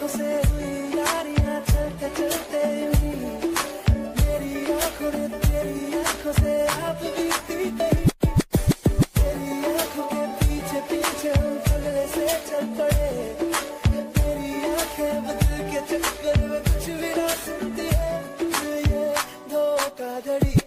से हुई यारियां चलते चलते हुई, मेरी आंखों ने तेरी आंखों से आप बीती गई, तेरी आंखों के पीछे पीछे हम पगले से चल पड़े, तेरी आंखें बदल के चक्कर में कुछ भी ना सुनती है, ये धोखाधड़ी।